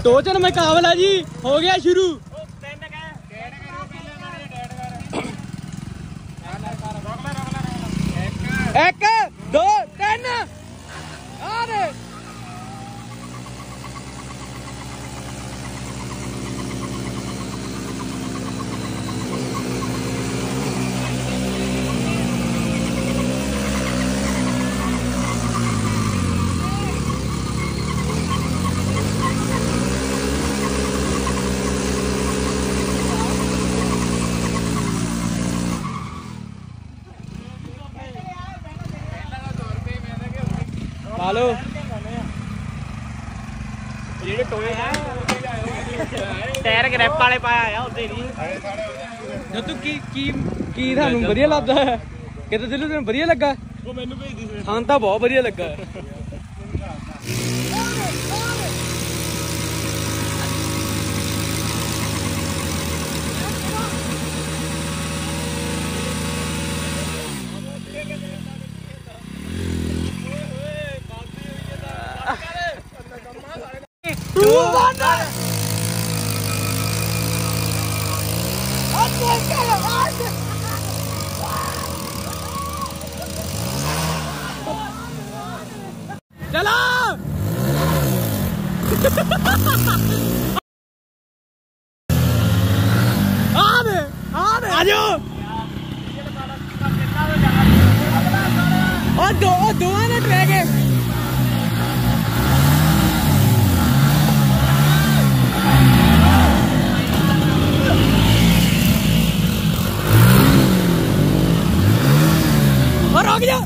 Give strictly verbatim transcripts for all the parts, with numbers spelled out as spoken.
टोचन मुकाबला जी हो गया शुरू। एक दो तीन अरे हेलो ਜਿਹੜੇ ਟੋਏ ਆ ਟਾਇਰ ਗ੍ਰਿਪ ਵਾਲੇ ਪਾਇਆ ਆ ਉੱਤੇ ਨਹੀਂ। ਤੂੰ ਕੀ ਕੀ ਕੀ ਤੁਹਾਨੂੰ ਵਧੀਆ ਲੱਗਦਾ ਕਿਤੇ ਦਿਲੋਂ ਤੈਨੂੰ ਵਧੀਆ ਲੱਗਾ? ਉਹ ਮੈਨੂੰ ਭੇਜਦੀ ਸੀ। ਹਾਂ ਤਾਂ ਬਹੁਤ ਵਧੀਆ ਲੱਗਾ। चलो आने आने आजो और दो दो ना ट्रैक है। और रोक जाओ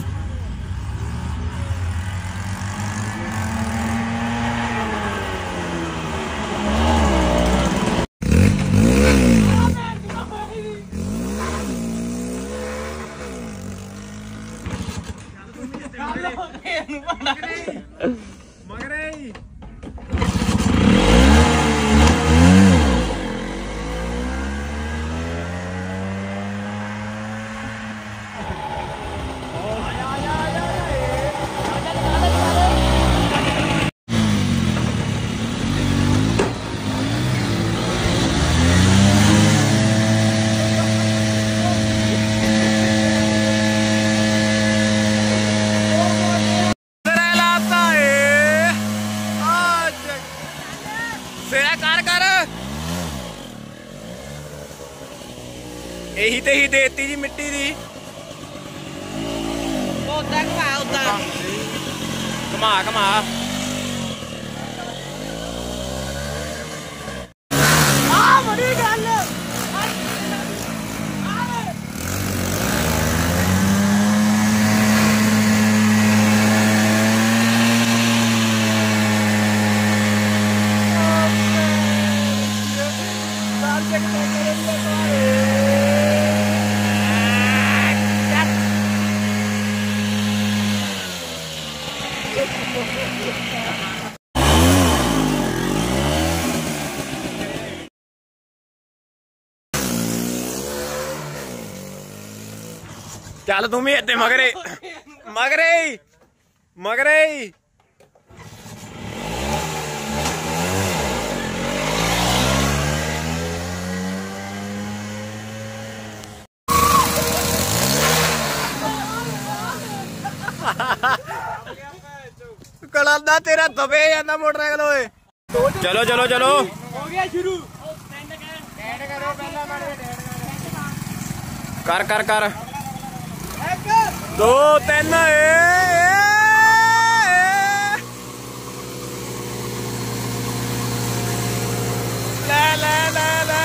मगरे यही तो ही देती जी मिट्टी दी उदा घुमा उदा घुमा घुमा बड़ी गल चल तू भी इतने मगरे मगरे मगरे कलादा तेरा दबे जाना मोटरसाइकिल होए। चलो चलो चलो हो गया शुरू। कर कर कर दो तीन ले ले ले ले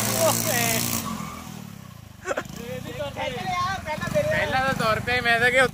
पहला तो सौ रुपये में